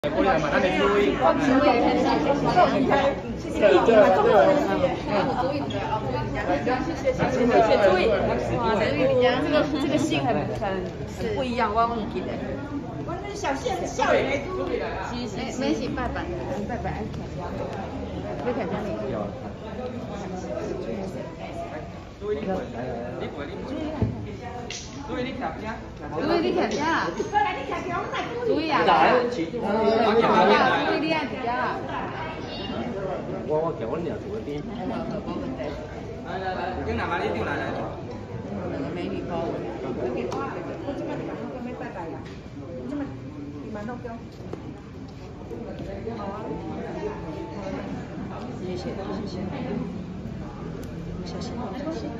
过来嘛，咱来录音。 这个姓很不一样，我忘记了。 我那小县校园的都， 没是拜拜，拜拜爱看家，你看家里。 注意你看家。注意你看家。 注意啊！注意你啊，家。 我叫我俩做的边。来，跟哪嘛你丢来来。 美女包。 我这么大，我没拜拜呀。这么，你蛮弄标。好啊。 谢谢。小心，小心。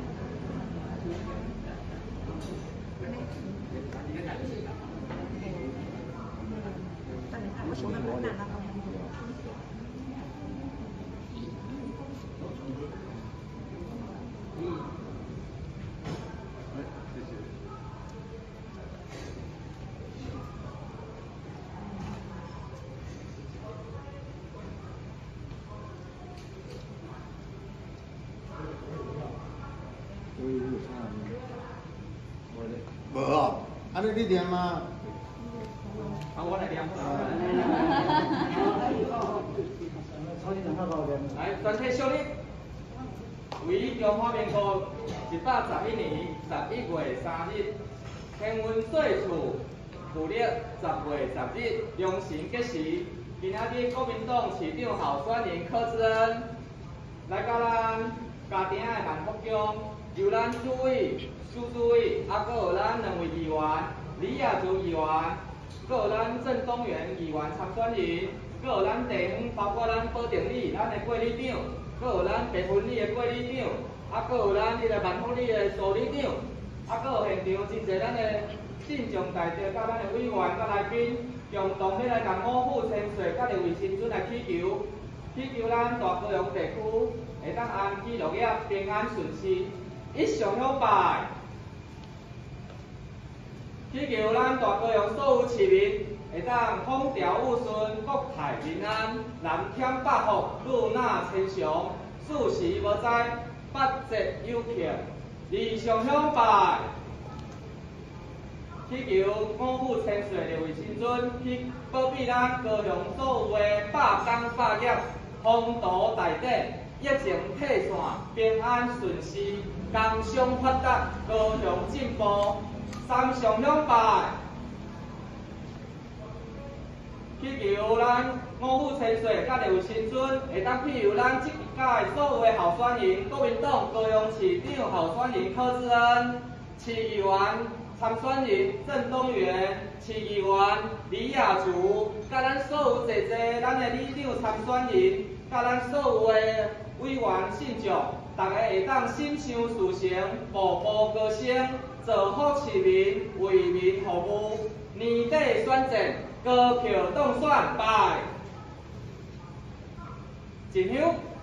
我喜欢蛮难的。 无哦，安尼你念吗？ 我来念。来，全体小礼，为中华民国111年11月3日，天文岁处旧历10月10日，良辰吉时。今仔日国民党市长候选人柯志恩来到咱家庭的万福宫，由咱主委、苏主委，还佫有咱2位议员，李亚竹议员，佫有咱郑东元议员参选人，佫有咱地方，包括咱保定里咱的过里长，佫有咱白云里的过里长，佫有咱这个万福里的助理长，佫有现场真侪咱的信众代表，甲咱的委员、甲来宾，共同要来甲五虎千岁，甲2位神尊来祈求，咱大高雄地区会当安居乐业、平安顺遂。一上香拜，祈求咱大高雄所有市民会当风调雨顺、国泰民安、南添百福、入纳千祥、四时无灾、百节有庆。二上香拜，祈求五虎千岁2位神尊去保庇咱高雄所有的百工百业风图大展。疫情退散，平安顺遂，工商发达，高雄进步。3上香拜，祈求咱五虎千岁甲2位神尊会当庇佑咱这一届所有的候选人，国民党高雄市长候选人柯志恩，市议员参选人郑东元，市议员李亚竹，甲咱所有咱的里长参选人，甲咱所有的委员信众，大家会当心想事成，步步高升，造福市民，为民服务。年底选战，高票当选，拜。进香。